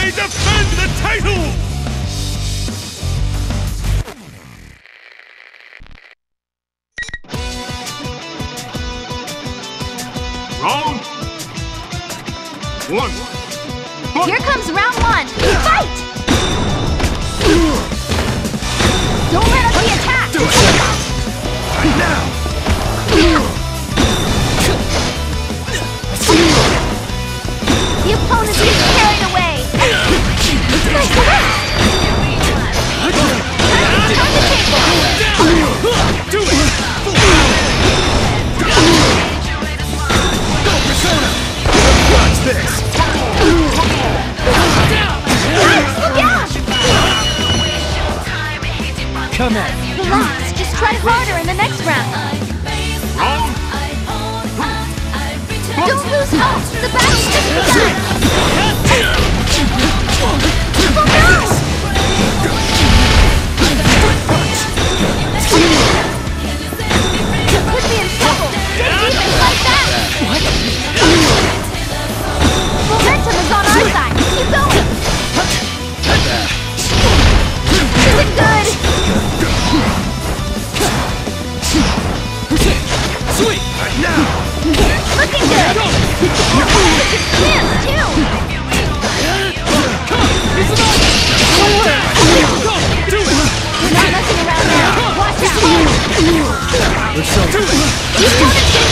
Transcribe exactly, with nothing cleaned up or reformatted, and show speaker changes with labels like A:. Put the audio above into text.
A: may defend the title! Round one. Fight.
B: Here comes round one. Fight! Don't let us be attacked.
A: Do it. Right now.
B: The opponent is carried away. Nice arrest. Turn the table.
A: Do it. Go, Persona. Watch this.
B: Look out!
A: Come in.
B: Relax. Just try harder in the next round.
A: Round.
B: Don't lose hope. The battle's just begun. Oh no! Could be in trouble. Good defense like that. What? Momentum is on our side. Keep going. Is it good?
A: Sweet. Right now.
B: Looking good. Chance too.
A: Do it.
B: We're not messing around now. Watch out.
A: Let's do it.
B: You want to